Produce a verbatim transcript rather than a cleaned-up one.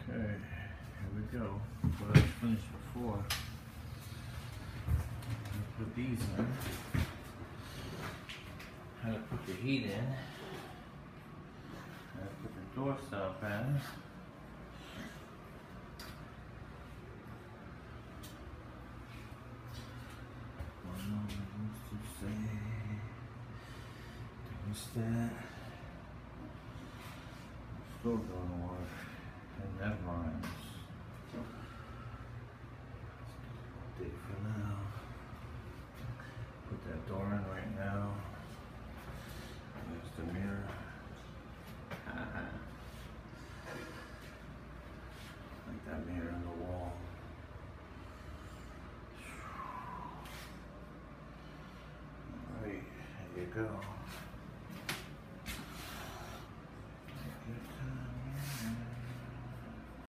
Okay, here we go. What I finished before. I'll put these in. How to put the heat in. How to put the door stop in. One moment to say. Thermostat. Still doing work. And that rhymes. Dig for now. Put that door in right now. There's the mirror. Like that mirror on the wall. Alright, there you go.